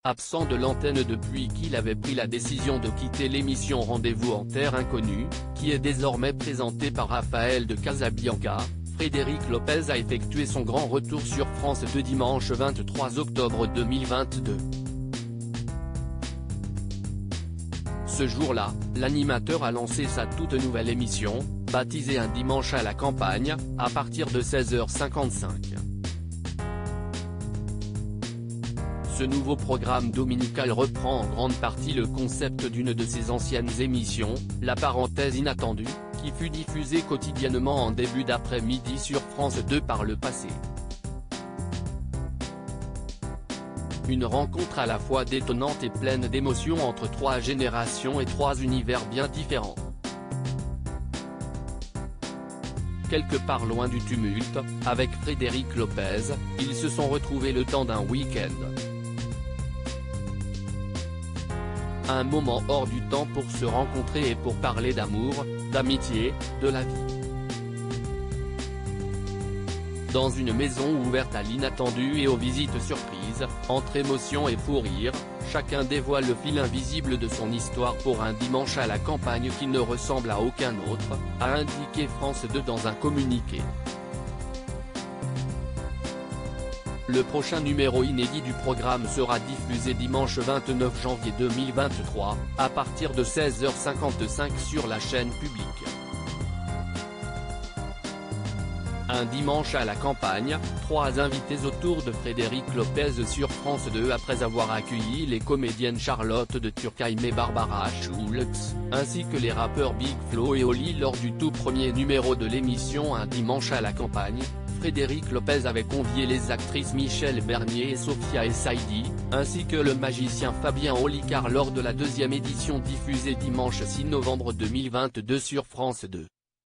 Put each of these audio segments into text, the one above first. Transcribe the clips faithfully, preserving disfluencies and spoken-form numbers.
Absent de l'antenne depuis qu'il avait pris la décision de quitter l'émission Rendez-vous en Terre Inconnue, qui est désormais présentée par Raphaël de Casabianca, Frédéric Lopez a effectué son grand retour sur France deux dimanche vingt-trois octobre deux mille vingt-deux. Ce jour-là, l'animateur a lancé sa toute nouvelle émission, baptisée Un dimanche à la campagne, à partir de seize heures cinquante-cinq. Ce nouveau programme dominical reprend en grande partie le concept d'une de ses anciennes émissions, La Parenthèse Inattendue, qui fut diffusée quotidiennement en début d'après-midi sur France deux par le passé. Une rencontre à la fois détonnante et pleine d'émotions entre trois générations et trois univers bien différents. Quelque part loin du tumulte, avec Frédéric Lopez, ils se sont retrouvés le temps d'un week-end. Un moment hors du temps pour se rencontrer et pour parler d'amour, d'amitié, de la vie. Dans une maison ouverte à l'inattendu et aux visites surprises, entre émotion et fou rire, chacun dévoile le fil invisible de son histoire pour un dimanche à la campagne qui ne ressemble à aucun autre, a indiqué France deux dans un communiqué. Le prochain numéro inédit du programme sera diffusé dimanche vingt-neuf janvier deux mille vingt-trois, à partir de seize heures cinquante-cinq sur la chaîne publique. Un dimanche à la campagne, trois invités autour de Frédéric Lopez sur France deux après avoir accueilli les comédiennes Charlotte de Turckheim et Barbara Schultz, ainsi que les rappeurs Big Flo et Oli lors du tout premier numéro de l'émission Un dimanche à la campagne. Frédéric Lopez avait convié les actrices Michel Bernier et Sophia Essaidi, ainsi que le magicien Fabien Olicard lors de la deuxième édition diffusée dimanche six novembre deux mille vingt-deux sur France deux.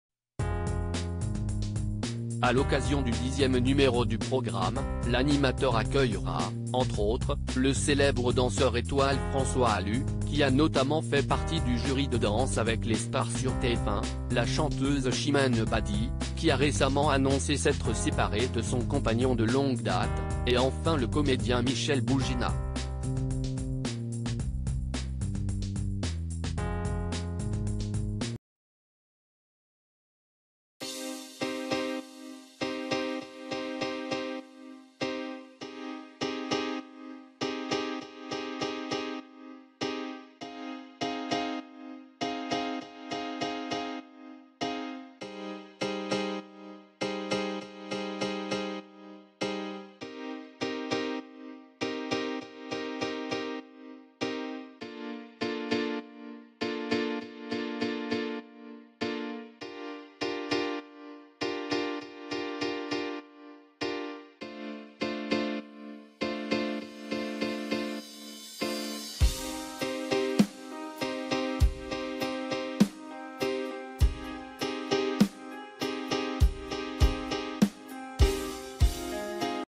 À l'occasion du dixième numéro du programme, l'animateur accueillera, entre autres, le célèbre danseur étoile François Allu, qui a notamment fait partie du jury de danse avec les stars sur T F un, la chanteuse Chimène Badi, qui a récemment annoncé s'être séparée de son compagnon de longue date, et enfin le comédien Michel Bougina.